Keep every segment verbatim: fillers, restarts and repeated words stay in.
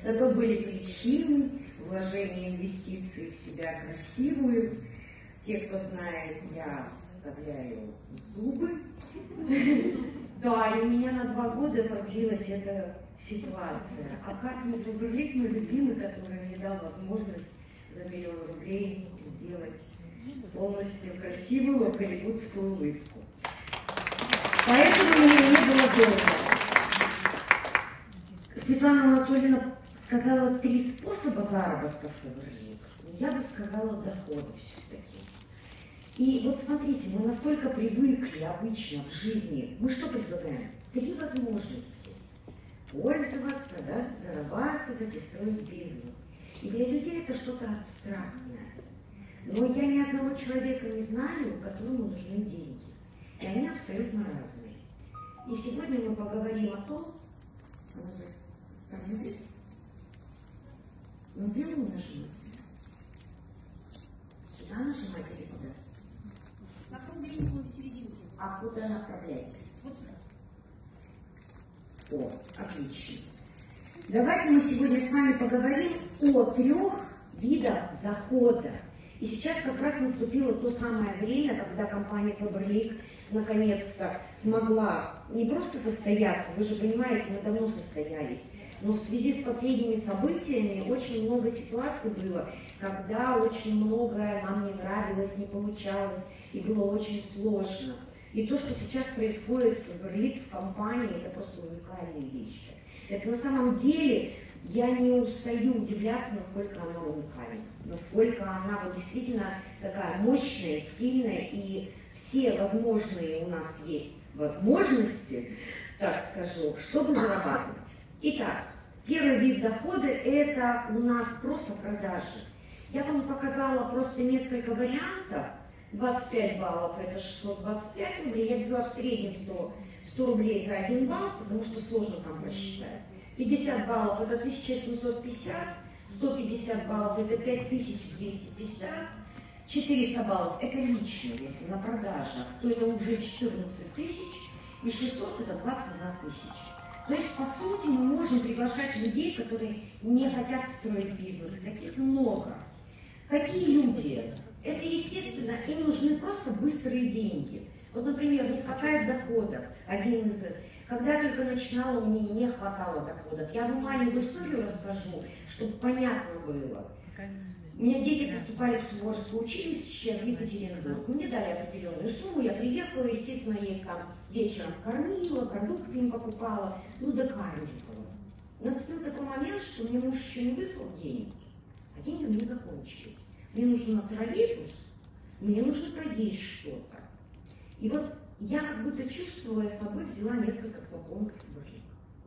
Зато были причины, вложения инвестиций в себя красивую. Те, кто знает, я вставляю зубы. Да, и у меня на два года продлилась эта ситуация. А как не Фаберлик, мой любимый, который мне дал возможность за миллион рублей сделать полностью красивую голливудскую улыбку. Поэтому мне не было долго. Светлана Анатольевна сказала три способа заработка в Фаберлик. Я бы сказала дохода все-таки. И вот смотрите, мы настолько привыкли обычно в жизни, мы что предлагаем? Три возможности. Пользоваться, да, зарабатывать и строить бизнес. И для людей это что-то абстрактное. Но я ни одного человека не знаю, которому нужны деньги. И они абсолютно разные. И сегодня мы поговорим о том, там язык, ну белую нажимать. Сюда нажимать или куда? На кругленькую в серединке. А куда направляете? Вот сюда. О, отлично. Давайте мы сегодня с вами поговорим о трех видах дохода. И сейчас как раз наступило то самое время, когда компания Фаберлик наконец-то смогла не просто состояться, вы же понимаете, мы давно состоялись, но в связи с последними событиями очень много ситуаций было, когда очень многое нам не нравилось, не получалось, и было очень сложно. И то, что сейчас происходит в Фаберлик, в компании, это просто уникальные вещи. Это на самом деле, я не устаю удивляться, насколько она уникальна, насколько она вот действительно такая мощная, сильная, и все возможные у нас есть возможности, так скажу, чтобы зарабатывать. Итак, первый вид дохода – это у нас просто продажи. Я вам показала просто несколько вариантов. двадцать пять баллов – это шестьсот двадцать пять рублей. Я взяла в среднем сто, сто рублей за один балл, потому что сложно там просчитать. пятьдесят баллов – это тысяча семьсот пятьдесят, сто пятьдесят баллов – это пять тысяч двести пятьдесят, четыреста баллов – это лично, если на продажах, то это уже четырнадцать тысяч, и шестьсот – это двадцать одна тысяча. То есть, по сути, мы можем приглашать людей, которые не хотят строить бизнес. Таких много. Какие люди? Это, естественно, им нужны просто быстрые деньги. Вот, например, не хватает доходов. Один из их. Когда я только начинала, мне не хватало доходов. Я вам маленькую историю расскажу, чтобы понятно было. У меня дети поступали в Суворовское училище в Екатеринбург. Мне дали определенную сумму, я приехала, естественно, я их там вечером кормила, продукты им покупала, ну, докармливала. Наступил такой момент, что мне муж еще не выслал денег, а деньги мне закончились. Мне нужно на троллейбус, мне нужно поесть что-то. И вот я как будто чувствовала собой, взяла несколько флаконов Фаберлик.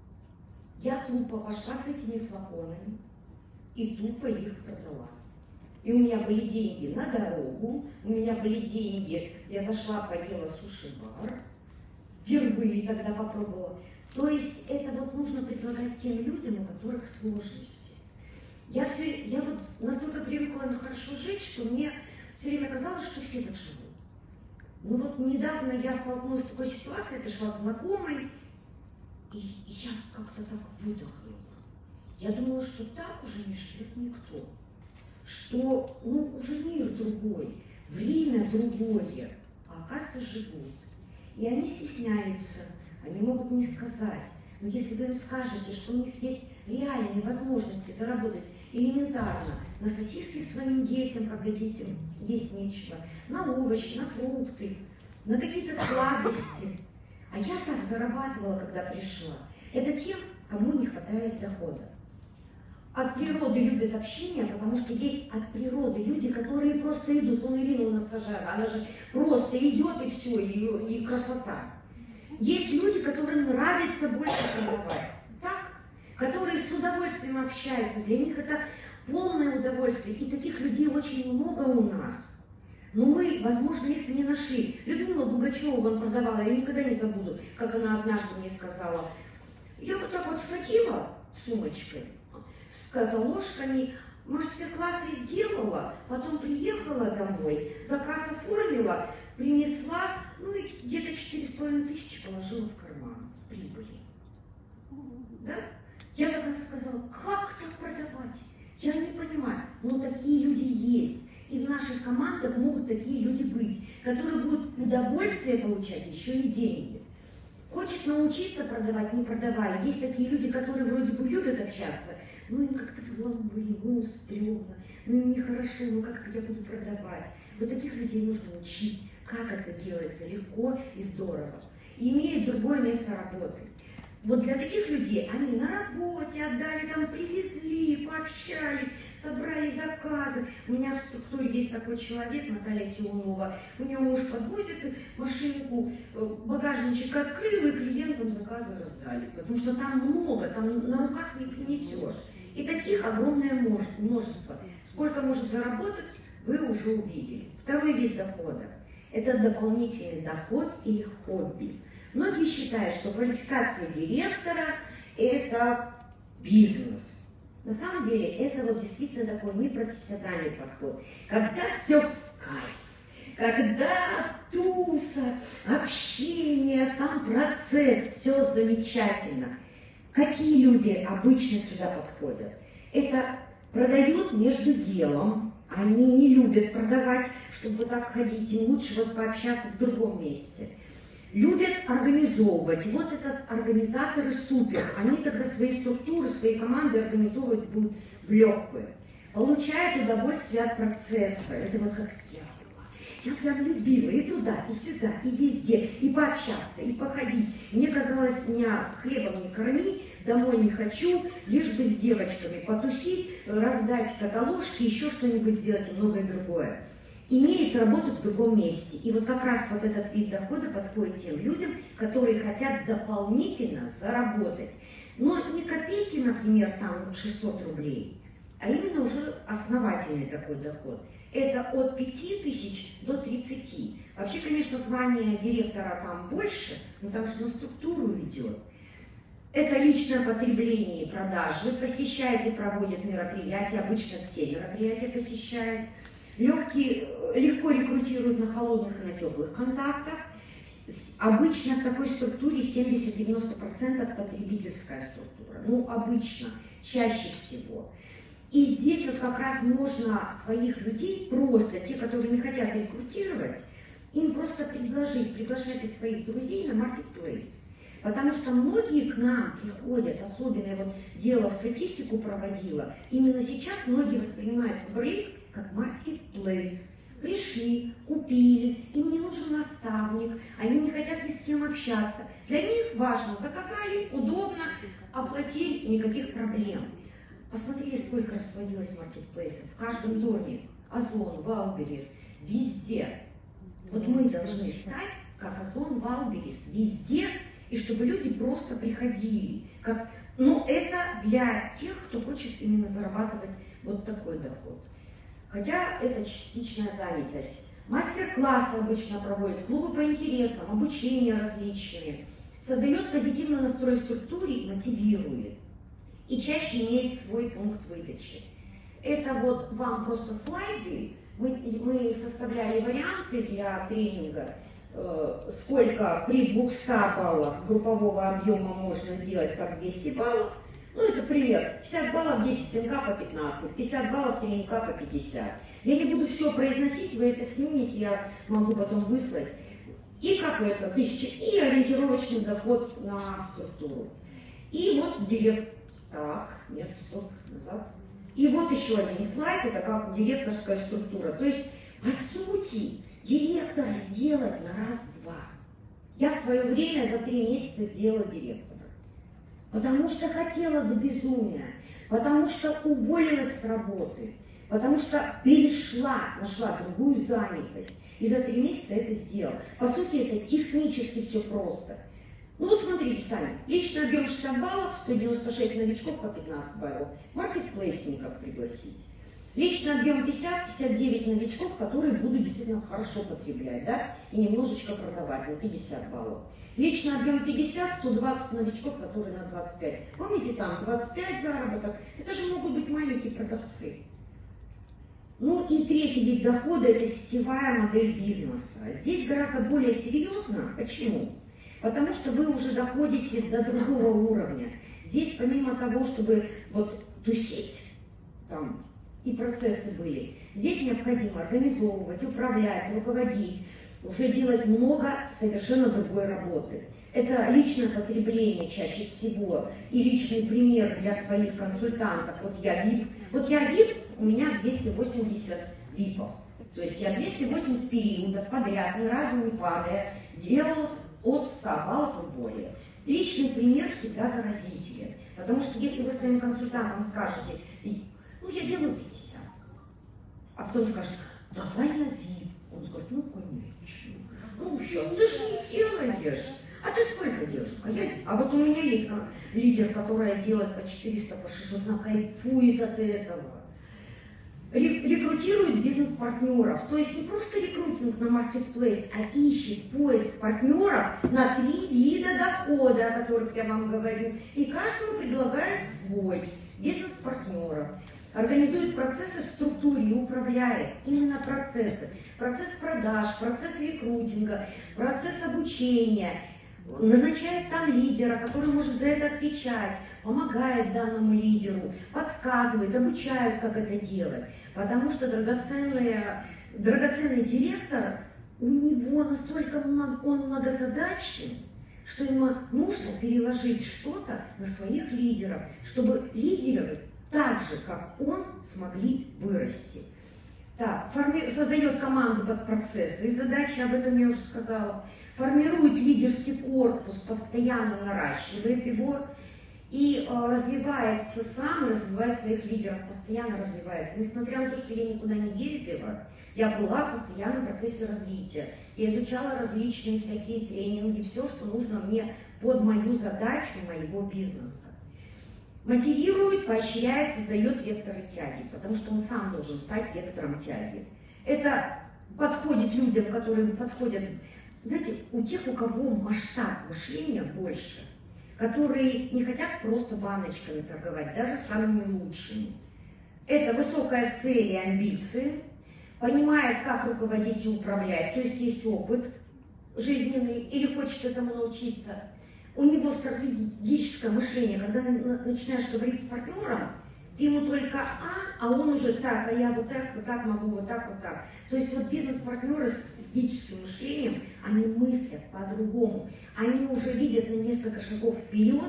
Я тупо пошла с этими флаконами и тупо их продала. И у меня были деньги на дорогу, у меня были деньги, я зашла, поела суши-бар, впервые тогда попробовала. То есть это вот нужно предлагать тем людям, у которых сложности. Я, все, я вот настолько привыкла хорошо жить, что мне все время казалось, что все так живут. Ну вот недавно я столкнулась с такой ситуацией, пришла к знакомой, и я как-то так выдохнула. Я думала, что так уже не живет никто. Что, ну, уже мир другой, время другое, а оказывается живут. И они стесняются, они могут не сказать. Но если вы им скажете, что у них есть реальные возможности заработать элементарно на сосиски своим детям, когда детям есть нечего, на овощи, на фрукты, на какие-то сладости. А я так зарабатывала, когда пришла. Это тем, кому не хватает дохода. От природы любят общение, потому что есть от природы люди, которые просто идут. Вон Ирина у нас сажает, она же просто идет и все, и, и красота. Есть люди, которым нравится больше продавать, так? Которые с удовольствием общаются, для них это полное удовольствие. И таких людей очень много у нас. Но мы, возможно, их не нашли. Людмила Бугачева вон продавала, я никогда не забуду, как она однажды мне сказала. Я вот так вот схватила сумочкой, с ложками, мастер-классы сделала, потом приехала домой, заказ оформила, принесла, ну и где-то четыре с половиной тысячи положила в карман прибыли. Да? Я тогда сказала, как так наших командах могут такие люди быть, которые будут удовольствие получать, еще и деньги. Хочет научиться продавать, не продавай. Есть такие люди, которые вроде бы любят общаться, но им как-то вломы, ну, стрёмно, ну, нехорошо, ну, как я буду продавать. Вот таких людей нужно учить, как это делается легко и здорово. И имеют другое место работы. Вот для таких людей они на работе отдали, там привезли, пообщались, собрали заказы. У меня в структуре есть такой человек, Наталья Тиунова. У нее муж подвозит машинку, багажничек открыл, и клиентам заказы раздали. Потому что там много, там на руках не принесешь. И таких огромное множество. Сколько может заработать, вы уже увидели. Второй вид дохода – это дополнительный доход или хобби. Многие считают, что квалификация директора – это бизнес. На самом деле это вот действительно такой непрофессиональный подход. Когда все в кайф, когда туса, общение, сам процесс, все замечательно. Какие люди обычно сюда подходят? Это продают между делом, они не любят продавать, чтобы вот так ходить, им лучше вот пообщаться в другом месте. Любят организовывать. И вот этот организаторы супер. Они тогда свои структуры, свои команды организовывать будут в легкую. Получают удовольствие от процесса. Это вот как я была. Я прям любила и туда, и сюда, и везде. И пообщаться, и походить. Мне казалось, меня хлебом не корми, домой не хочу, лишь бы с девочками потусить, раздать каталожки, еще что-нибудь сделать и многое другое. Имеет работу в другом месте. И вот как раз вот этот вид дохода подходит тем людям, которые хотят дополнительно заработать. Но не копейки, например, там шестьсот рублей, а именно уже основательный такой доход. Это от пяти тысяч до тридцати. Вообще, конечно, звание директора там больше, но потому что на структуру идет. Это личное потребление и продажи. Посещает и проводит мероприятия. Обычно все мероприятия посещает. Легкие, легко рекрутируют на холодных и на теплых контактах. Обычно в такой структуре семьдесят-девяносто процентов потребительская структура. Ну, обычно, чаще всего. И здесь вот как раз можно своих людей просто, те, которые не хотят рекрутировать, им просто предложить, приглашать из своих друзей на marketplace. Потому что многие к нам приходят, особенно я вот дело статистику проводила, именно сейчас многие воспринимают Faberlic как marketplace. Пришли, купили, им не нужен наставник, они не хотят ни с кем общаться. Для них важно, заказали, удобно, оплатили, никаких проблем. Посмотрели, сколько расплодилось маркетплейсов. В каждом доме, Озон, Валберис, везде. Вот мы должны стать, как Озон, Валберис, везде, и чтобы люди просто приходили. Как, ну, это для тех, кто хочет именно зарабатывать вот такой доход. Хотя это частичная занятость. Мастер-классы обычно проводят, клубы по интересам, обучение различные. Создает позитивный настрой в структуре и мотивирует. И чаще имеет свой пункт выдачи. Это вот вам просто слайды. Мы, мы составляли варианты для тренинга, э, сколько при двухстах баллах группового объема можно сделать, как двести баллов. Ну, это пример. пятьдесят баллов, десять тренинга по пятнадцать, пятьдесят баллов тренинга по пятьдесят. Я не буду все произносить, вы это снимете, я могу потом выслать. И как это, тысяча, и ориентировочный доход на структуру. И вот директ. Так, нет, стоп, назад. И вот еще один слайд, это как директорская структура. То есть, по сути, директора сделать на раз-два. Я в свое время за три месяца сделала директора. Потому что хотела до безумия, потому что уволилась с работы, потому что перешла, нашла другую занятость. И за три месяца это сделала. По сути, это технически все просто. Ну вот смотрите сами. Личный объем шестьдесят баллов, сто девяносто шесть новичков по пятнадцать баллов. Маркетплейсников пригласить. Личный объем пятьдесят — пятьдесят девять новичков, которые будут действительно хорошо потреблять, да, и немножечко продавать на пятьдесят баллов. Личный объем пятьдесят — сто двадцать новичков, которые на двадцать пять. Помните, там двадцать пять заработок. Это же могут быть маленькие продавцы. Ну и третий вид дохода – это сетевая модель бизнеса. Здесь гораздо более серьезно. Почему? Потому что вы уже доходите до другого уровня. Здесь помимо того, чтобы вот тусить, там, и процессы были. Здесь необходимо организовывать, управлять, руководить, уже делать много совершенно другой работы. Это личное потребление чаще всего и личный пример для своих консультантов. Вот я ви ай пи, вот я ви ай пи, у меня двести восемьдесят ви ай пи-ов. То есть я двести восемьдесят периодов подряд, ни разу не падая, делал от ста баллов и более. Личный пример всегда заразителен. Потому что если вы своим консультантам скажете, ну я делаю пятьдесят, а потом скажете, давай на ви ай пи. Он скажет, ну конечно, ну сейчас ты же не делаешь. А ты сколько делаешь? А, я... а вот у меня есть лидер, которая делает по четыреста, по шестьсот, она кайфует от этого. Рекрутирует бизнес-партнеров, то есть не просто рекрутинг на маркетплейс, а ищет поиск партнеров на три вида дохода, о которых я вам говорю, и каждому предлагает свой бизнес-партнеров. Организует процессы в структуре и управляет именно процессы. Процесс продаж, процесс рекрутинга, процесс обучения. Назначает там лидера, который может за это отвечать, помогает данному лидеру, подсказывает, обучает, как это делать. Потому что драгоценный, драгоценный директор, у него настолько много, он многозадачен, что ему нужно переложить что-то на своих лидеров, чтобы лидеры так же, как он, смогли вырасти. Так, форми... создает команду под процессы и задачи, об этом я уже сказала. Формирует лидерский корпус, постоянно наращивает его и э, развивается сам, развивает своих лидеров, постоянно развивается. Несмотря на то, что я никуда не ездила, я была в постоянном процессе развития. Я изучала различные всякие тренинги, все, что нужно мне под мою задачу моего бизнеса. Мотивирует, поощряет, создает векторы тяги, потому что он сам должен стать вектором тяги. Это подходит людям, которые подходят, знаете, у тех, у кого масштаб мышления больше, которые не хотят просто баночками торговать, даже самыми лучшими. Это высокая цель и амбиции, понимает, как руководить и управлять, то есть есть опыт жизненный или хочет этому научиться. У него стратегическое мышление, когда начинаешь говорить с партнером, ты ему только «а», а он уже «так», а я вот так, вот так могу, вот так, вот так. То есть вот бизнес-партнеры с стратегическим мышлением, они мыслят по-другому. Они уже видят на несколько шагов вперед,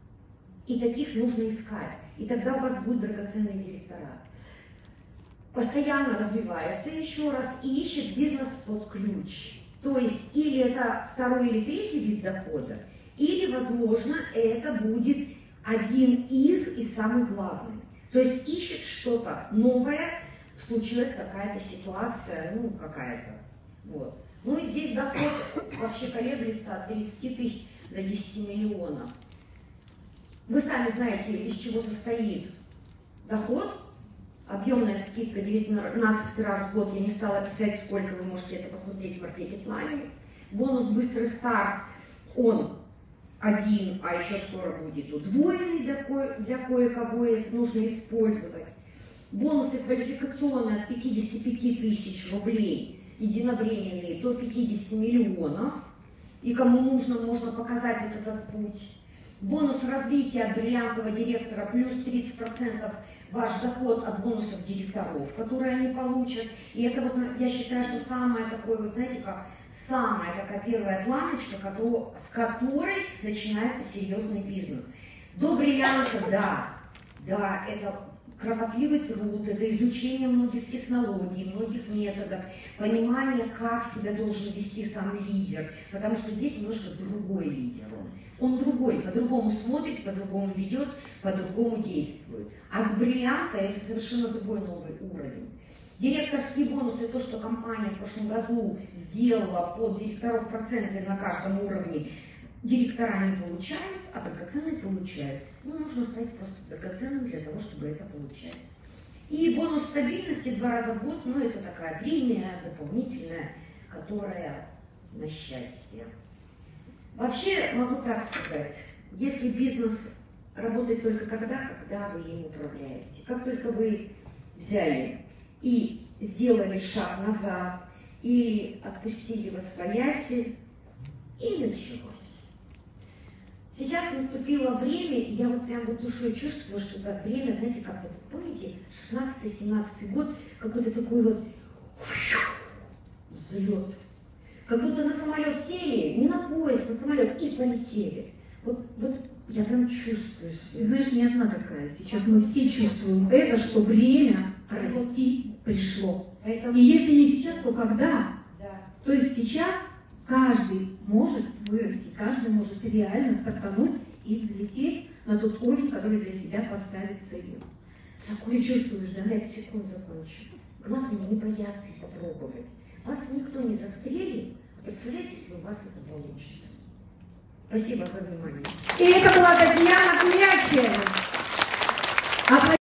и таких нужно искать. И тогда у вас будет драгоценный директорат. Постоянно развивается еще раз и ищет бизнес под ключ. То есть или это второй или третий вид дохода, или, возможно, это будет один из и самый главный. То есть ищет что-то новое, случилась какая-то ситуация, ну, какая-то. Вот. Ну и здесь доход вообще колеблется от тридцати тысяч до десяти миллионов. Вы сами знаете, из чего состоит доход. Объемная скидка девятнадцать раз в год, я не стала писать, сколько, вы можете это посмотреть в маркетинг-плане. Бонус «Быстрый старт», он один, а еще скоро будет удвоенный для, ко для кое-кого, это нужно использовать. Бонусы квалификационные от пятидесяти пяти тысяч рублей, единовременные, до пятидесяти миллионов. И кому нужно, можно показать вот этот путь. Бонус развития от бриллиантового директора плюс тридцать процентов ваш доход от бонусов директоров, которые они получат. И это вот, я считаю, что самое такое, вот знаете, как самая такая первая планочка, с которой начинается серьезный бизнес. До бриллианта, да, да, это кропотливый труд, это изучение многих технологий, многих методов, понимание, как себя должен вести сам лидер, потому что здесь немножко другой лидер он. Он другой, по-другому смотрит, по-другому ведет, по-другому действует. А с бриллианта это совершенно другой новый уровень. Директорский бонус – это то, что компания в прошлом году сделала под директоров проценты на каждом уровне. Директора не получают, а драгоценные получают. Ну, нужно стать просто драгоценным для того, чтобы это получать. И бонус стабильности два раза в год, ну, это такая премия дополнительная, которая на счастье. Вообще, могу так сказать, если бизнес работает только тогда, когда вы им управляете. Как только вы взяли и сделали шаг назад, или отпустили восвояси, и началось. Сейчас наступило время, и я вот прям вот душой чувствую, что это время, знаете, как вот, помните, шестнадцатый-семнадцатый год, какой-то такой вот взлет. Как будто на самолет сели, не на поезд, на самолет, и полетели. Вот, вот я прям чувствую. И знаешь, не одна такая. Сейчас мы все чувствуем это, что время расти пришло. Поэтому... И если не сейчас, то когда? Да. То есть сейчас каждый может вырасти, каждый может реально стартануть и взлететь на тот уровень, который для себя поставит целью. Такое чувствуешь, да? Пять секунд закончу. Главное не бояться и попробовать. Вас никто не застрелит. Представляете, если у вас это получится. Спасибо за внимание. И это была Татьяна Клячева.